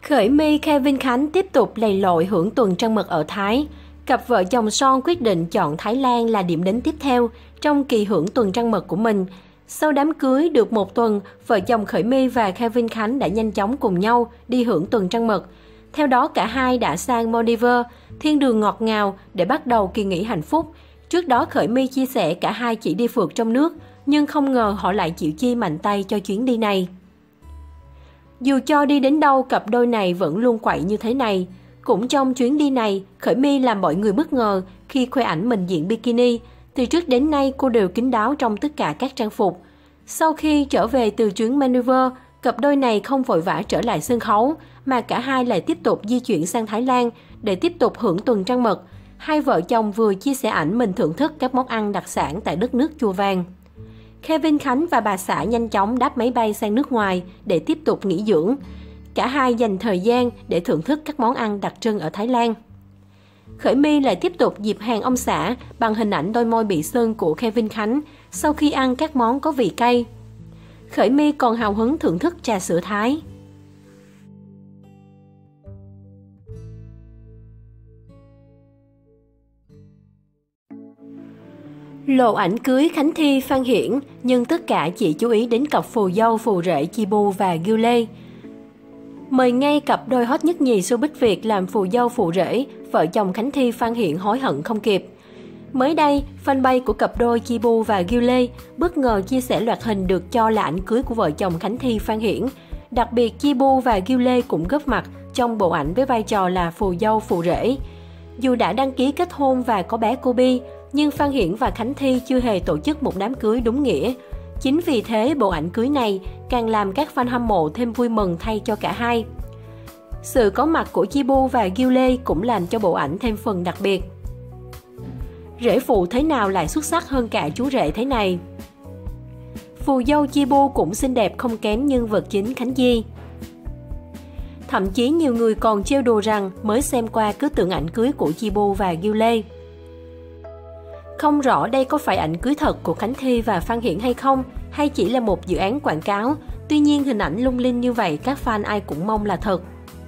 Khởi My Kevin Khánh tiếp tục lầy lội hưởng tuần trăng mật ở Thái. Cặp vợ chồng son quyết định chọn Thái Lan là điểm đến tiếp theo trong kỳ hưởng tuần trăng mật của mình. Sau đám cưới được một tuần, vợ chồng Khởi My và Kevin Khánh đã nhanh chóng cùng nhau đi hưởng tuần trăng mật. Theo đó, cả hai đã sang Maldives, thiên đường ngọt ngào để bắt đầu kỳ nghỉ hạnh phúc. Trước đó, Khởi My chia sẻ cả hai chỉ đi phượt trong nước, nhưng không ngờ họ lại chịu chi mạnh tay cho chuyến đi này. Dù cho đi đến đâu, cặp đôi này vẫn luôn quậy như thế này. Cũng trong chuyến đi này, Khởi My làm mọi người bất ngờ khi khoe ảnh mình diện bikini. Từ trước đến nay, cô đều kín đáo trong tất cả các trang phục. Sau khi trở về từ chuyến Maldives, cặp đôi này không vội vã trở lại sân khấu, mà cả hai lại tiếp tục di chuyển sang Thái Lan để tiếp tục hưởng tuần trăng mật. Hai vợ chồng vừa chia sẻ ảnh mình thưởng thức các món ăn đặc sản tại đất nước chùa vàng. Kevin Khánh và bà xã nhanh chóng đáp máy bay sang nước ngoài để tiếp tục nghỉ dưỡng. Cả hai dành thời gian để thưởng thức các món ăn đặc trưng ở Thái Lan. Khởi My lại tiếp tục dịp hàng ông xã bằng hình ảnh đôi môi bị sưng của Kevin Khánh sau khi ăn các món có vị cay. Khởi My còn hào hứng thưởng thức trà sữa Thái. Lộ ảnh cưới Khánh Thi Phan Hiển, nhưng tất cả chỉ chú ý đến cặp phù dâu phù rể Chi Bu và Gil Lê. Mời ngay cặp đôi hot nhất nhì showbiz Việt làm phù dâu phù rể, vợ chồng Khánh Thi Phan Hiển hối hận không kịp. Mới đây, fanpage của cặp đôi Chi Bu và Gil Lê bất ngờ chia sẻ loạt hình được cho là ảnh cưới của vợ chồng Khánh Thi Phan Hiển. Đặc biệt, Chi Bu và Gil Lê cũng góp mặt trong bộ ảnh với vai trò là phù dâu phù rể. Dù đã đăng ký kết hôn và có bé Kobe, nhưng Phan Hiển và Khánh Thi chưa hề tổ chức một đám cưới đúng nghĩa. Chính vì thế, bộ ảnh cưới này càng làm các fan hâm mộ thêm vui mừng thay cho cả hai. Sự có mặt của Chi Bu và Gil Lê cũng làm cho bộ ảnh thêm phần đặc biệt. Rể phụ thế nào lại xuất sắc hơn cả chú rể thế này? Phù dâu Chi Bu cũng xinh đẹp không kém nhân vật chính Khánh Di. Thậm chí nhiều người còn trêu đùa rằng mới xem qua cứ tưởng ảnh cưới của Chi Bu và Gil Lê. Không rõ đây có phải ảnh cưới thật của Khánh Thi và Phan Hiển hay không, hay chỉ là một dự án quảng cáo. Tuy nhiên hình ảnh lung linh như vậy các fan ai cũng mong là thật.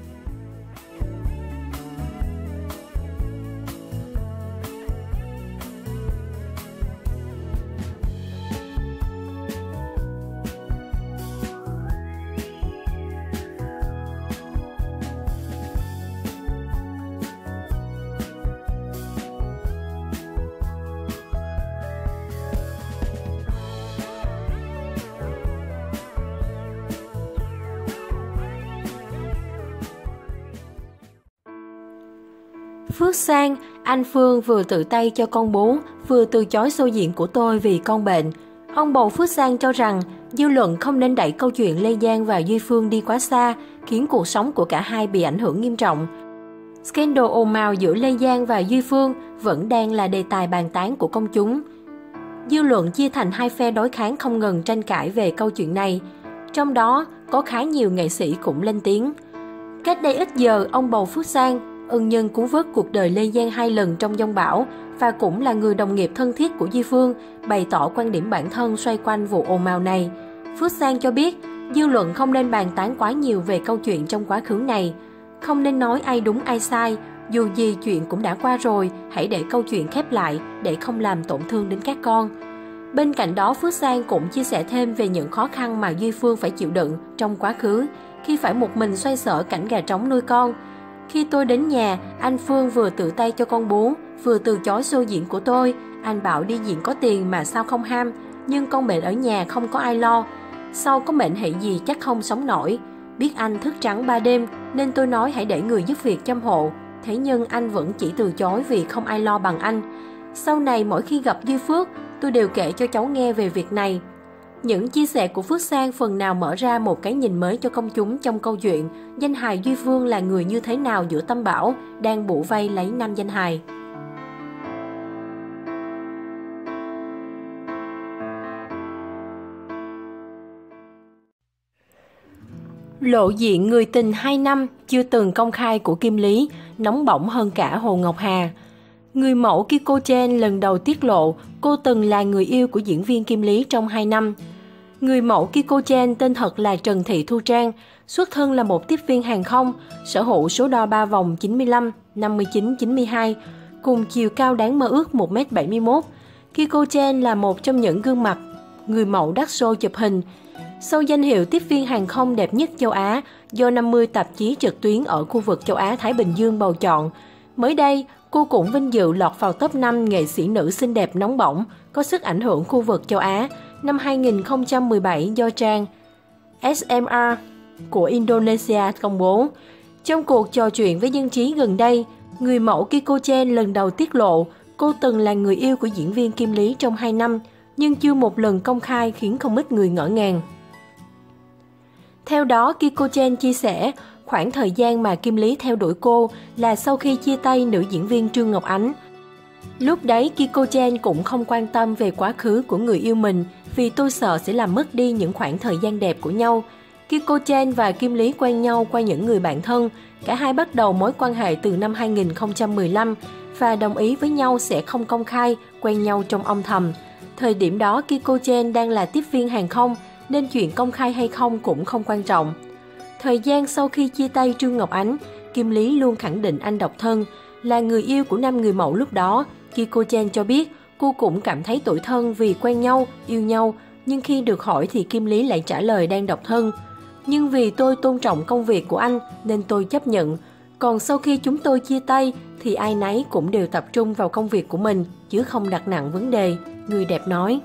Phước Sang, anh Phương vừa tự tay cho con bú, vừa từ chối show diễn của tôi vì con bệnh. Ông bầu Phước Sang cho rằng dư luận không nên đẩy câu chuyện Lê Giang và Duy Phương đi quá xa, khiến cuộc sống của cả hai bị ảnh hưởng nghiêm trọng. Scandal ồn ào giữa Lê Giang và Duy Phương vẫn đang là đề tài bàn tán của công chúng. Dư luận chia thành hai phe đối kháng không ngừng tranh cãi về câu chuyện này. Trong đó có khá nhiều nghệ sĩ cũng lên tiếng. Cách đây ít giờ, ông bầu Phước Sang, ân nhân cứu vớt cuộc đời Lê Giang 2 lần trong dông bão và cũng là người đồng nghiệp thân thiết của Duy Phương, bày tỏ quan điểm bản thân xoay quanh vụ ồn ào này. Phước Sang cho biết, dư luận không nên bàn tán quá nhiều về câu chuyện trong quá khứ này. Không nên nói ai đúng ai sai, dù gì chuyện cũng đã qua rồi, hãy để câu chuyện khép lại để không làm tổn thương đến các con. Bên cạnh đó, Phước Sang cũng chia sẻ thêm về những khó khăn mà Duy Phương phải chịu đựng trong quá khứ, khi phải một mình xoay sở cảnh gà trống nuôi con. Khi tôi đến nhà, anh Phương vừa tự tay cho con bú, vừa từ chối show diễn của tôi. Anh bảo đi diễn có tiền mà sao không ham, nhưng con bệnh ở nhà không có ai lo. Sau có bệnh hệ gì chắc không sống nổi. Biết anh thức trắng 3 đêm nên tôi nói hãy để người giúp việc chăm hộ. Thế nhưng anh vẫn chỉ từ chối vì không ai lo bằng anh. Sau này mỗi khi gặp Duy Phước, tôi đều kể cho cháu nghe về việc này. Những chia sẻ của Phước Sang phần nào mở ra một cái nhìn mới cho công chúng trong câu chuyện danh hài Duy Phương là người như thế nào giữa tâm bão đang bủa vây lấy nam danh hài. Lộ diện người tình 2 năm chưa từng công khai của Kim Lý, nóng bỏng hơn cả Hồ Ngọc Hà. Người mẫu Kiko Chen lần đầu tiết lộ cô từng là người yêu của diễn viên Kim Lý trong 2 năm. Người mẫu Kiko Chen tên thật là Trần Thị Thu Trang, xuất thân là một tiếp viên hàng không, sở hữu số đo 3 vòng 95, 59, 92, cùng chiều cao đáng mơ ước 1m71. Kiko Chen là một trong những gương mặt người mẫu đắt xô chụp hình. Sau danh hiệu tiếp viên hàng không đẹp nhất châu Á do 50 tạp chí trực tuyến ở khu vực châu Á-Thái Bình Dương bầu chọn, mới đây cô cũng vinh dự lọt vào top 5 nghệ sĩ nữ xinh đẹp nóng bỏng có sức ảnh hưởng khu vực châu Á năm 2017 do trang SMR của Indonesia công bố. Trong cuộc trò chuyện với dân trí gần đây, người mẫu Kiko Chen lần đầu tiết lộ cô từng là người yêu của diễn viên Kim Lý trong 2 năm, nhưng chưa một lần công khai khiến không ít người ngỡ ngàng. Theo đó, Kiko Chen chia sẻ, khoảng thời gian mà Kim Lý theo đuổi cô là sau khi chia tay nữ diễn viên Trương Ngọc Ánh. Lúc đấy, Kiko Chen cũng không quan tâm về quá khứ của người yêu mình vì tôi sợ sẽ làm mất đi những khoảng thời gian đẹp của nhau. Kiko Chen và Kim Lý quen nhau qua những người bạn thân. Cả hai bắt đầu mối quan hệ từ năm 2015 và đồng ý với nhau sẽ không công khai, quen nhau trong âm thầm. Thời điểm đó, Kiko Chen đang là tiếp viên hàng không, nên chuyện công khai hay không cũng không quan trọng. Thời gian sau khi chia tay Trương Ngọc Ánh, Kim Lý luôn khẳng định anh độc thân, là người yêu của nam người mẫu lúc đó. Kiko Chen cho biết cô cũng cảm thấy tủi thân vì quen nhau, yêu nhau, nhưng khi được hỏi thì Kim Lý lại trả lời đang độc thân. Nhưng vì tôi tôn trọng công việc của anh nên tôi chấp nhận. Còn sau khi chúng tôi chia tay thì ai nấy cũng đều tập trung vào công việc của mình chứ không đặt nặng vấn đề, người đẹp nói.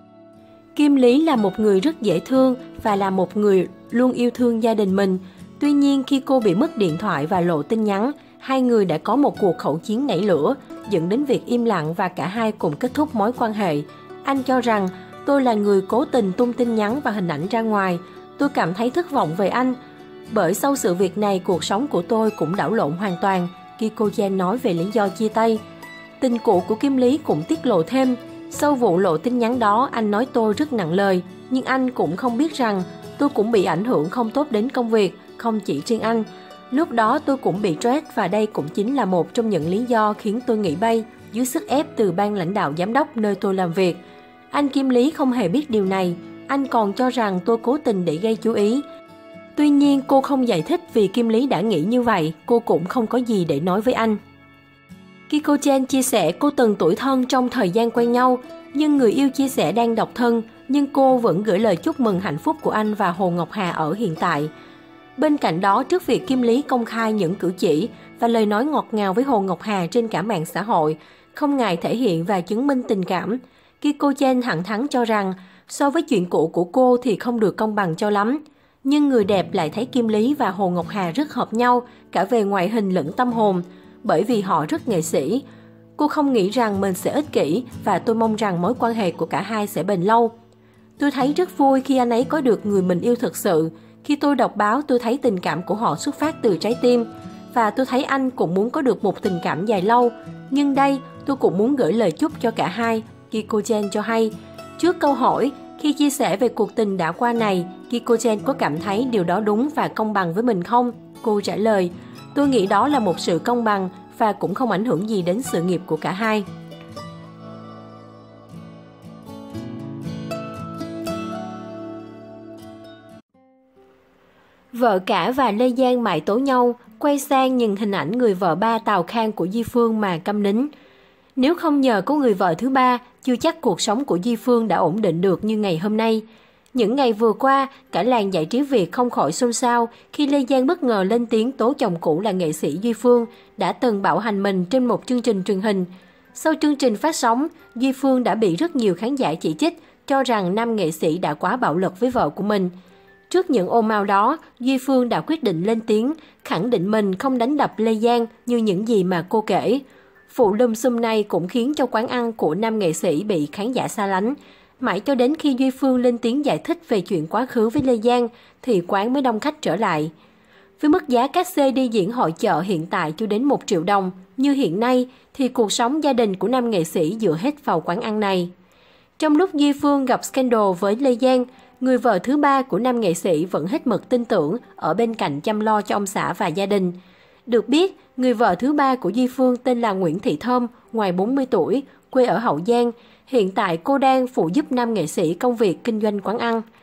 Kim Lý là một người rất dễ thương và là một người luôn yêu thương gia đình mình. Tuy nhiên khi cô bị mất điện thoại và lộ tin nhắn, hai người đã có một cuộc khẩu chiến nảy lửa, dẫn đến việc im lặng và cả hai cùng kết thúc mối quan hệ. Anh cho rằng, tôi là người cố tình tung tin nhắn và hình ảnh ra ngoài. Tôi cảm thấy thất vọng về anh. Bởi sau sự việc này, cuộc sống của tôi cũng đảo lộn hoàn toàn, Kiko Chen nói về lý do chia tay. Tình cũ của Kim Lý cũng tiết lộ thêm, sau vụ lộ tin nhắn đó, anh nói tôi rất nặng lời, nhưng anh cũng không biết rằng tôi cũng bị ảnh hưởng không tốt đến công việc, không chỉ riêng anh. Lúc đó tôi cũng bị stress và đây cũng chính là một trong những lý do khiến tôi nghỉ bay dưới sức ép từ ban lãnh đạo giám đốc nơi tôi làm việc. Anh Kim Lý không hề biết điều này, anh còn cho rằng tôi cố tình để gây chú ý. Tuy nhiên cô không giải thích vì Kim Lý đã nghĩ như vậy, cô cũng không có gì để nói với anh. Kiko Chen chia sẻ cô từng tủi thân trong thời gian quen nhau, nhưng người yêu chia sẻ đang độc thân, nhưng cô vẫn gửi lời chúc mừng hạnh phúc của anh và Hồ Ngọc Hà ở hiện tại. Bên cạnh đó, trước việc Kim Lý công khai những cử chỉ và lời nói ngọt ngào với Hồ Ngọc Hà trên cả mạng xã hội, không ngại thể hiện và chứng minh tình cảm, Kiko Chen thẳng thắn cho rằng so với chuyện cũ của cô thì không được công bằng cho lắm. Nhưng người đẹp lại thấy Kim Lý và Hồ Ngọc Hà rất hợp nhau, cả về ngoại hình lẫn tâm hồn, bởi vì họ rất nghệ sĩ. Cô không nghĩ rằng mình sẽ ích kỷ và tôi mong rằng mối quan hệ của cả hai sẽ bền lâu. Tôi thấy rất vui khi anh ấy có được người mình yêu thực sự. Khi tôi đọc báo tôi thấy tình cảm của họ xuất phát từ trái tim. Và tôi thấy anh cũng muốn có được một tình cảm dài lâu. Nhưng đây tôi cũng muốn gửi lời chúc cho cả hai, Kiko Chen cho hay. Trước câu hỏi, khi chia sẻ về cuộc tình đã qua này, Kiko Chen có cảm thấy điều đó đúng và công bằng với mình không? Cô trả lời, tôi nghĩ đó là một sự công bằng và cũng không ảnh hưởng gì đến sự nghiệp của cả hai. Vợ cả và Lê Giang mãi tố nhau, quay sang nhìn hình ảnh người vợ ba Tào Khang của Duy Phương mà câm nín. Nếu không nhờ có người vợ thứ ba, chưa chắc cuộc sống của Duy Phương đã ổn định được như ngày hôm nay. Những ngày vừa qua, cả làng giải trí Việt không khỏi xôn xao khi Lê Giang bất ngờ lên tiếng tố chồng cũ là nghệ sĩ Duy Phương đã từng bạo hành mình trên một chương trình truyền hình. Sau chương trình phát sóng, Duy Phương đã bị rất nhiều khán giả chỉ trích, cho rằng nam nghệ sĩ đã quá bạo lực với vợ của mình. Trước những ồn ào đó, Duy Phương đã quyết định lên tiếng, khẳng định mình không đánh đập Lê Giang như những gì mà cô kể. Vụ lùm xùm này cũng khiến cho quán ăn của nam nghệ sĩ bị khán giả xa lánh. Mãi cho đến khi Duy Phương lên tiếng giải thích về chuyện quá khứ với Lê Giang, thì quán mới đông khách trở lại. Với mức giá cát xê đi diễn hội chợ hiện tại chưa đến 1 triệu đồng, như hiện nay, thì cuộc sống gia đình của nam nghệ sĩ dựa hết vào quán ăn này. Trong lúc Duy Phương gặp scandal với Lê Giang, người vợ thứ ba của nam nghệ sĩ vẫn hết mực tin tưởng ở bên cạnh chăm lo cho ông xã và gia đình. Được biết, người vợ thứ ba của Duy Phương tên là Nguyễn Thị Thơm, ngoài 40 tuổi, quê ở Hậu Giang. Hiện tại cô đang phụ giúp nam nghệ sĩ công việc kinh doanh quán ăn.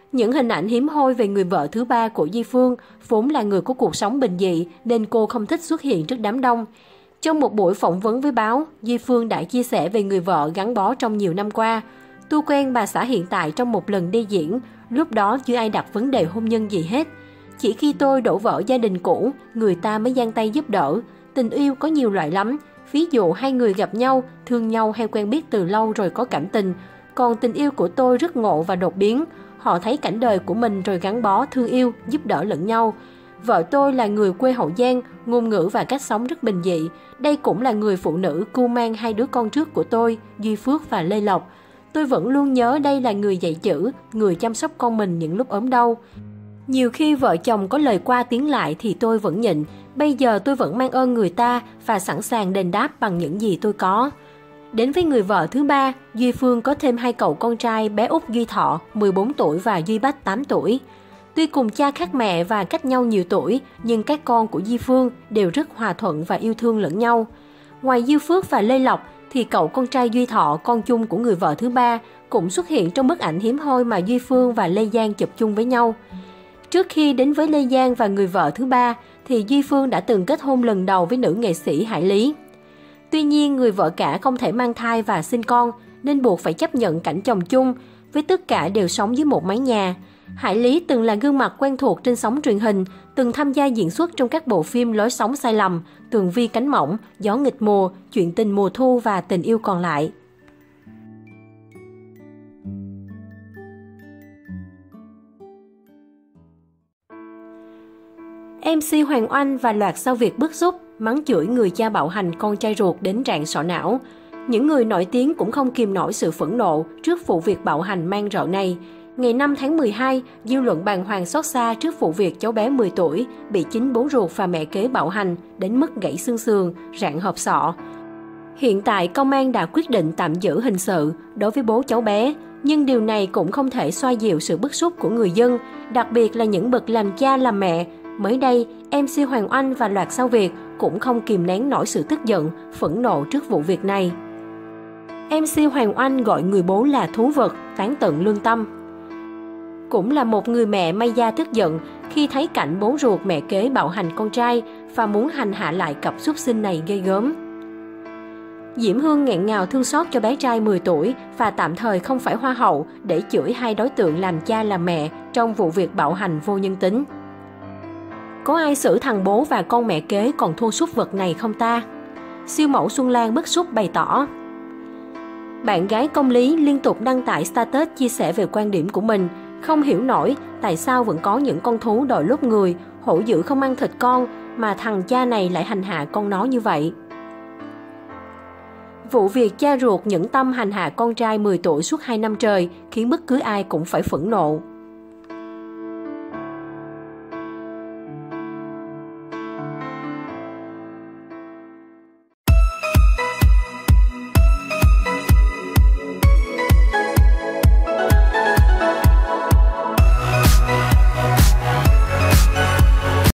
Những hình ảnh hiếm hoi về người vợ thứ ba của Duy Phương vốn là người có cuộc sống bình dị nên cô không thích xuất hiện trước đám đông. Trong một buổi phỏng vấn với báo, Duy Phương đã chia sẻ về người vợ gắn bó trong nhiều năm qua. Tôi quen bà xã hiện tại trong một lần đi diễn, lúc đó chưa ai đặt vấn đề hôn nhân gì hết. Chỉ khi tôi đổ vỡ gia đình cũ, người ta mới giang tay giúp đỡ. Tình yêu có nhiều loại lắm, ví dụ hai người gặp nhau, thương nhau hay quen biết từ lâu rồi có cảm tình. Còn tình yêu của tôi rất ngộ và đột biến. Họ thấy cảnh đời của mình rồi gắn bó, thương yêu, giúp đỡ lẫn nhau. Vợ tôi là người quê Hậu Giang, ngôn ngữ và cách sống rất bình dị. Đây cũng là người phụ nữ cưu mang hai đứa con trước của tôi, Duy Phước và Lê Lộc. Tôi vẫn luôn nhớ đây là người dạy chữ, người chăm sóc con mình những lúc ốm đau. Nhiều khi vợ chồng có lời qua tiếng lại thì tôi vẫn nhịn. Bây giờ tôi vẫn mang ơn người ta và sẵn sàng đền đáp bằng những gì tôi có. Đến với người vợ thứ ba, Duy Phương có thêm hai cậu con trai bé Út Duy Thọ, 14 tuổi và Duy Bách, 8 tuổi. Tuy cùng cha khác mẹ và cách nhau nhiều tuổi, nhưng các con của Duy Phương đều rất hòa thuận và yêu thương lẫn nhau. Ngoài Duy Phước và Lê Lộc, thì cậu con trai Duy Thọ, con chung của người vợ thứ ba, cũng xuất hiện trong bức ảnh hiếm hoi mà Duy Phương và Lê Giang chụp chung với nhau. Trước khi đến với Lê Giang và người vợ thứ ba, thì Duy Phương đã từng kết hôn lần đầu với nữ nghệ sĩ Hải Lý. Tuy nhiên, người vợ cả không thể mang thai và sinh con, nên buộc phải chấp nhận cảnh chồng chung, với tất cả đều sống dưới một mái nhà. Hải Lý từng là gương mặt quen thuộc trên sóng truyền hình, từng tham gia diễn xuất trong các bộ phim Lối sống sai lầm, Tường vi cánh mỏng, Gió nghịch mùa, Chuyện tình mùa thu và Tình yêu còn lại. MC Hoàng Oanh và loạt sao Việt bức xúc, mắng chửi người cha bạo hành con trai ruột đến rạn sọ não. Những người nổi tiếng cũng không kìm nổi sự phẫn nộ trước vụ việc bạo hành man rợ này. Ngày 5 tháng 12, dư luận bàng hoàng xót xa trước vụ việc cháu bé 10 tuổi bị chính bố ruột và mẹ kế bạo hành đến mức gãy xương sườn, rạn hộp sọ. Hiện tại, công an đã quyết định tạm giữ hình sự đối với bố cháu bé, nhưng điều này cũng không thể xoa dịu sự bức xúc của người dân, đặc biệt là những bậc làm cha làm mẹ. Mới đây, MC Hoàng Oanh và loạt sao Việt cũng không kìm nén nổi sự tức giận, phẫn nộ trước vụ việc này. MC Hoàng Oanh gọi người bố là thú vật, tán tận lương tâm. Cũng là một người mẹ may da tức giận khi thấy cảnh bố ruột mẹ kế bạo hành con trai và muốn hành hạ lại cặp súc sinh này ghê gớm. Diễm Hương nghẹn ngào thương xót cho bé trai 10 tuổi và tạm thời không phải hoa hậu để chửi hai đối tượng làm cha làm mẹ trong vụ việc bạo hành vô nhân tính. Có ai xử thằng bố và con mẹ kế còn thua súc vật này không ta? Siêu mẫu Xuân Lan bức xúc bày tỏ. Bạn gái Công Lý liên tục đăng tải status chia sẻ về quan điểm của mình, không hiểu nổi tại sao vẫn có những con thú đòi lốt người, hổ dữ không ăn thịt con mà thằng cha này lại hành hạ con nó như vậy. Vụ việc cha ruột nhẫn tâm hành hạ con trai 10 tuổi suốt 2 năm trời khiến bất cứ ai cũng phải phẫn nộ.